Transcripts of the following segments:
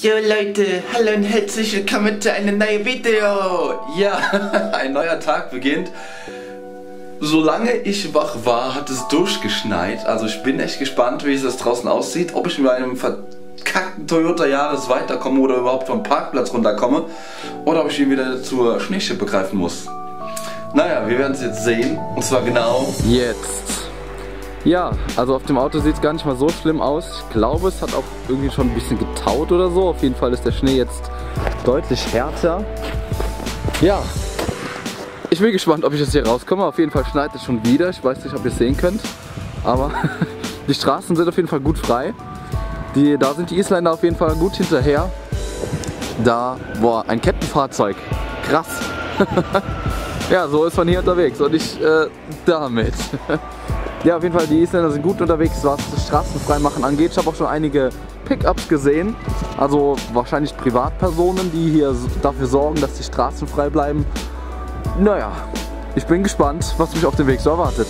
Jo Leute, hallo und herzlich willkommen zu einem neuen Video. Ja, ein neuer Tag beginnt. Solange ich wach war, hat es durchgeschneit. Also ich bin echt gespannt, wie es das draußen aussieht. Ob ich mit einem verkackten Toyota Yaris weiterkomme oder überhaupt vom Parkplatz runterkomme. Oder ob ich ihn wieder zur Schneeschippe greifen muss. Naja, wir werden es jetzt sehen. Und zwar genau jetzt. Ja, also auf dem Auto sieht es gar nicht mal so schlimm aus. Ich glaube, es hat auch irgendwie schon ein bisschen getaut oder so. Auf jeden Fall ist der Schnee jetzt deutlich härter. Ja, ich bin gespannt, ob ich jetzt hier rauskomme. Auf jeden Fall schneit es schon wieder. Ich weiß nicht, ob ihr es sehen könnt. Aber die Straßen sind auf jeden Fall gut frei. Da sind die Isländer auf jeden Fall gut hinterher. Boah, ein Kettenfahrzeug. Krass. Ja, so ist man hier unterwegs und ich damit. Ja, auf jeden Fall, die Isländer sind gut unterwegs, was das Straßenfreimachen angeht. Ich habe auch schon einige Pickups gesehen, also wahrscheinlich Privatpersonen, die hier dafür sorgen, dass die Straßen frei bleiben. Naja, ich bin gespannt, was mich auf dem Weg so erwartet.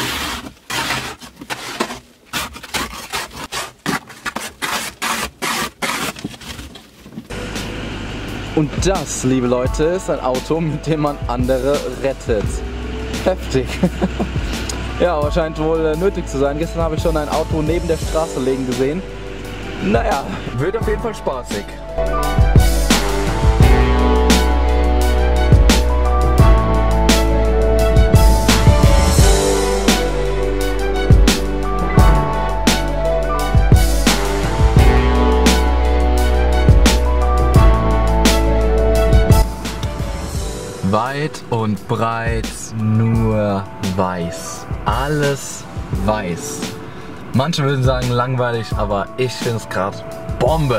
Und das, liebe Leute, ist ein Auto, mit dem man andere rettet. Heftig. Ja, aber scheint wohl nötig zu sein. Gestern habe ich schon ein Auto neben der Straße liegen gesehen. Naja, wird auf jeden Fall spaßig. Weit und breit nur weiß. Alles weiß. Manche würden sagen langweilig, aber ich finde es gerade Bombe.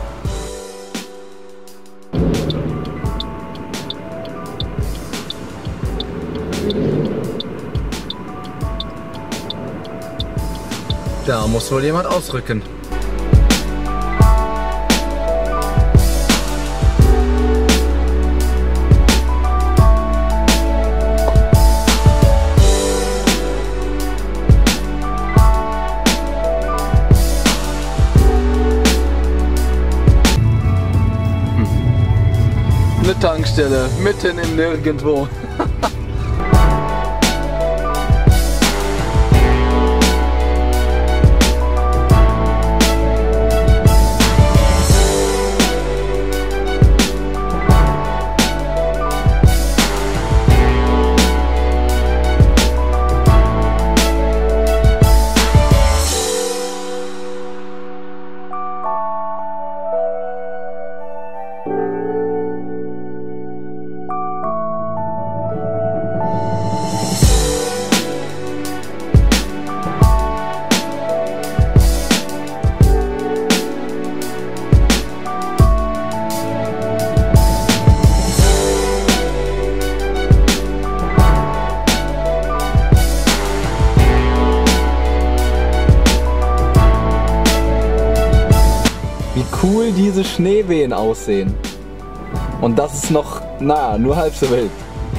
Da muss wohl jemand ausrücken. Eine Tankstelle, mitten im Nirgendwo. Wie cool diese Schneewehen aussehen. Und das ist noch, nur halb so wild.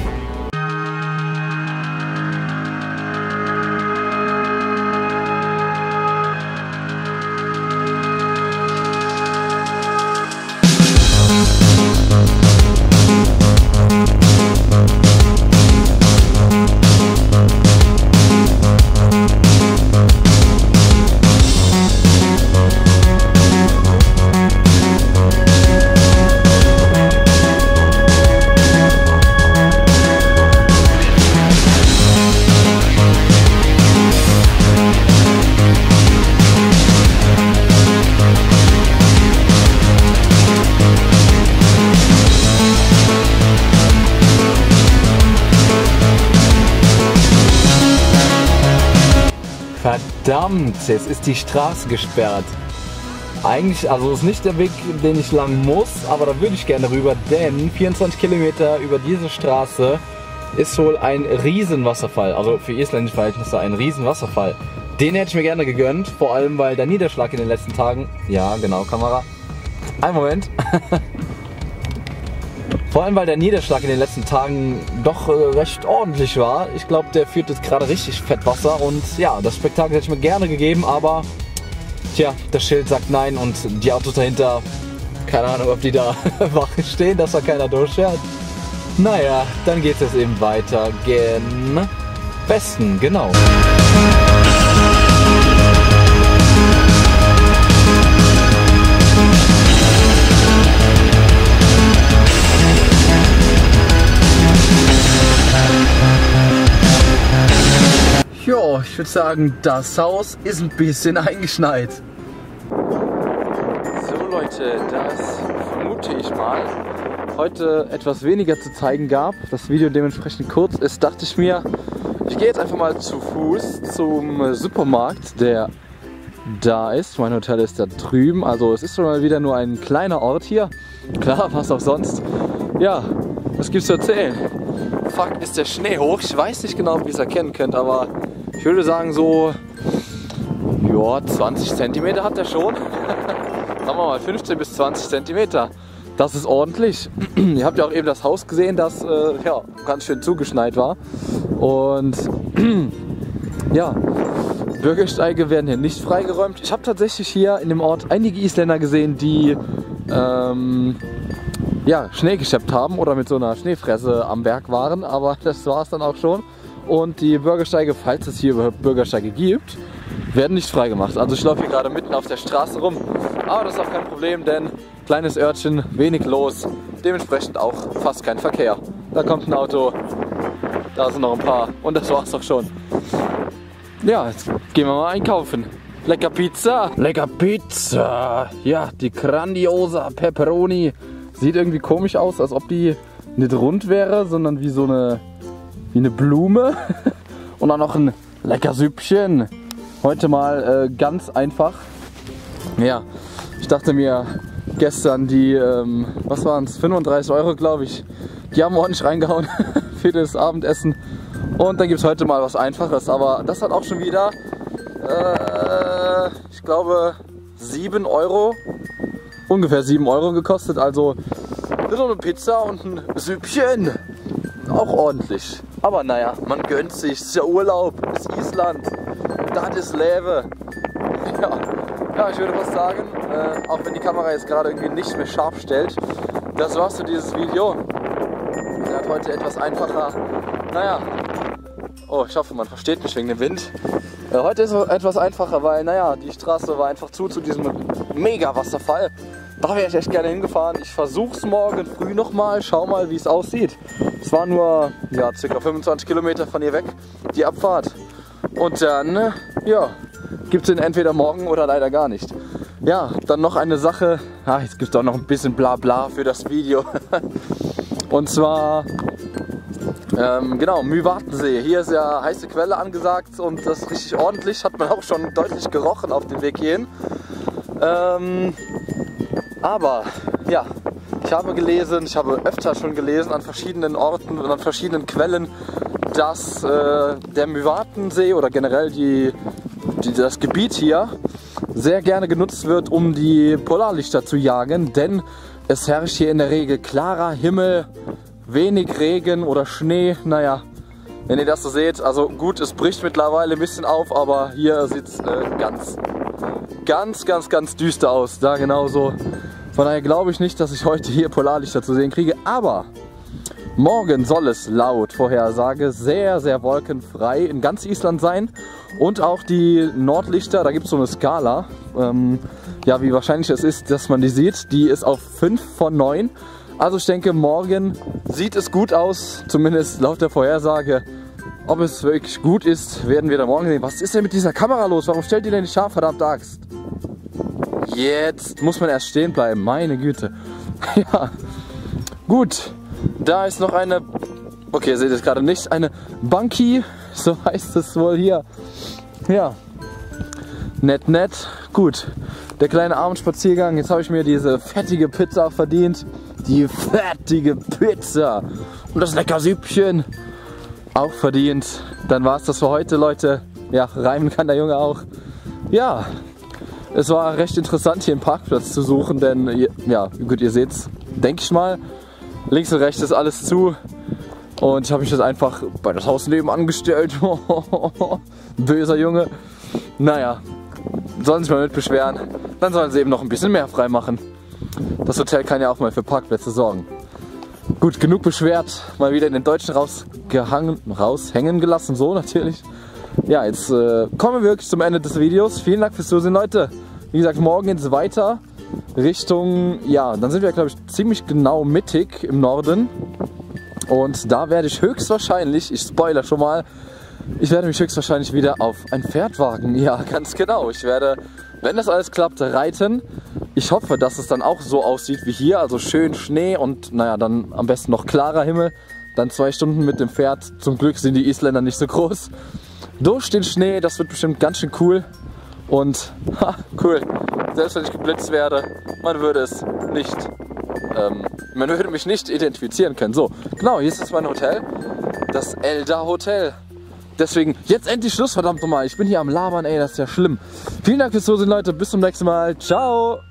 Verdammt, jetzt ist die Straße gesperrt. Eigentlich, also ist nicht der Weg, den ich lang muss, aber da würde ich gerne rüber, denn 24 Kilometer über diese Straße ist wohl ein Riesenwasserfall. Also für isländische Verhältnisse ein Riesenwasserfall. Den hätte ich mir gerne gegönnt, vor allem weil der Niederschlag in den letzten Tagen, ja genau, Kamera, einen Moment. Vor allem, weil der Niederschlag in den letzten Tagen doch recht ordentlich war. Ich glaube, der führt jetzt gerade richtig Fettwasser und ja, das Spektakel hätte ich mir gerne gegeben, aber tja, das Schild sagt nein und die Autos dahinter Keine Ahnung, ob die da Wache stehen, dass da keiner durchfährt. Naja, dann geht es eben weiter gen Westen, genau. Jo, ich würde sagen, das Haus ist ein bisschen eingeschneit. So Leute, das vermute ich mal heute etwas weniger zu zeigen gab. Das Video dementsprechend kurz ist, dachte ich mir, ich gehe jetzt einfach mal zu Fuß zum Supermarkt, der da ist. Mein Hotel ist da drüben, also es ist schon mal wieder nur ein kleiner Ort hier. Klar, was auch sonst. Ja, was gibt's zu erzählen? Fuck, ist der Schnee hoch? Ich weiß nicht genau, ob ihr es erkennen könnt, aber ich würde sagen so, ja, 20 cm hat er schon. Sagen wir mal 15 bis 20 cm. Das ist ordentlich. Ihr habt ja auch eben das Haus gesehen, das ja, ganz schön zugeschneit war. Und ja, Bürgersteige werden hier nicht freigeräumt. Ich habe tatsächlich hier in dem Ort einige Isländer gesehen, die ja, Schnee geschleppt haben oder mit so einer Schneefresse am Werk waren. Aber das war es dann auch schon. Und die Bürgersteige, falls es hier überhaupt Bürgersteige gibt, werden nicht freigemacht. Also ich laufe hier gerade mitten auf der Straße rum. Aber das ist auch kein Problem, denn kleines Örtchen, wenig los. Dementsprechend auch fast kein Verkehr. Da kommt ein Auto, da sind noch ein paar und das war's doch schon. Ja, jetzt gehen wir mal einkaufen. Lecker Pizza! Lecker Pizza! Ja, die Grandiosa Pepperoni. Sieht irgendwie komisch aus, als ob die nicht rund wäre, sondern wie so eine Blume. Und dann noch ein lecker Süppchen. Heute mal ganz einfach. Ja, ich dachte mir gestern die, was waren es, 35 € glaube ich, die haben ordentlich reingehauen für das Abendessen. Und dann gibt es heute mal was Einfaches, aber das hat auch schon wieder, ich glaube 7 €, ungefähr 7 € gekostet. Also so eine Pizza und ein Süppchen, auch ordentlich. Aber naja, man gönnt sich, es ist ja Urlaub, es ist Island, das ist Leben. Ja, ich würde fast sagen, auch wenn die Kamera jetzt gerade irgendwie nicht mehr scharf stellt, das war's für dieses Video. Der hat heute etwas einfacher, naja, oh, ich hoffe, man versteht mich wegen dem Wind. Heute ist es etwas einfacher, weil, naja, die Straße war einfach zu diesem Mega-Wasserfall. Da wäre ich echt gerne hingefahren. Ich versuch's morgen früh nochmal, schau mal, wie es aussieht. Es war nur, ja, ca. 25 Kilometer von hier weg, die Abfahrt. Und dann, ja, gibt es den entweder morgen oder leider gar nicht. Ja, dann noch eine Sache, jetzt gibt es auch noch ein bisschen Blabla für das Video. Und zwar, genau, Mývatnsee. Hier ist ja heiße Quelle angesagt und das ist richtig ordentlich. Hat man auch schon deutlich gerochen auf dem Weg hierhin. Aber, ja, ich habe gelesen, ich habe öfter schon gelesen an verschiedenen Orten und an verschiedenen Quellen, dass der Mývatnsee oder generell das Gebiet hier sehr gerne genutzt wird, um die Polarlichter zu jagen, denn es herrscht hier in der Regel klarer Himmel, wenig Regen oder Schnee. Naja, wenn ihr das so seht, also gut, es bricht mittlerweile ein bisschen auf, aber hier sieht es ganz düster aus, da genauso. Von daher glaube ich nicht, dass ich heute hier Polarlichter zu sehen kriege, aber morgen soll es laut Vorhersage sehr wolkenfrei in ganz Island sein und auch die Nordlichter, da gibt es so eine Skala, ja, wie wahrscheinlich es ist, dass man die sieht, die ist auf 5 von 9. Also ich denke, morgen sieht es gut aus, zumindest laut der Vorhersage. Ob es wirklich gut ist, werden wir dann morgen sehen. Was ist denn mit dieser Kamera los? Warum stellt ihr denn nicht scharf, verdammte Axt? Jetzt muss man erst stehen bleiben, meine Güte. Ja, gut. Da ist noch eine, okay, ihr seht es gerade nicht, eine Bunkie, so heißt es wohl hier. Ja, nett. Gut, der kleine Abendspaziergang. Jetzt habe ich mir diese fettige Pizza verdient. Die fettige Pizza. Und das lecker Süppchen. Auch verdient. Dann war es das für heute, Leute. Ja, reimen kann der Junge auch. Ja, es war recht interessant, hier einen Parkplatz zu suchen, denn, ja, gut, ihr seht's, denke ich mal. Links und rechts ist alles zu. Und ich habe mich das einfach bei das Haus nebenan gestellt. Böser Junge. Naja, sollen sich mal mit beschweren. Dann sollen sie eben noch ein bisschen mehr frei machen. das Hotel kann ja auch mal für Parkplätze sorgen. Gut, genug beschwert, mal wieder in den Deutschen raushängen gelassen, so natürlich. Ja, jetzt kommen wir wirklich zum Ende des Videos. Vielen Dank fürs Zusehen, Leute. Wie gesagt, morgen geht es weiter Richtung, ja, dann sind wir, glaube ich, ziemlich genau mittig im Norden. Und da werde ich höchstwahrscheinlich, ich spoilere schon mal, ich werde mich höchstwahrscheinlich wieder auf ein Pferd wagen. Ja, ganz genau. Ich werde, wenn das alles klappt, reiten. Ich hoffe, dass es dann auch so aussieht wie hier, also schön Schnee und naja, dann am besten noch klarer Himmel. Dann 2 Stunden mit dem Pferd. Zum Glück sind die Isländer nicht so groß. Durch den Schnee, das wird bestimmt ganz schön cool. Und, ha, cool. Selbst wenn ich geblitzt werde, man würde es nicht, man würde mich nicht identifizieren können. So, genau, hier ist jetzt mein Hotel. Das Elda Hotel. Deswegen, jetzt endlich Schluss, verdammt nochmal. Ich bin hier am Labern, ey, das ist ja schlimm. Vielen Dank fürs Zusehen, Leute. Bis zum nächsten Mal. Ciao.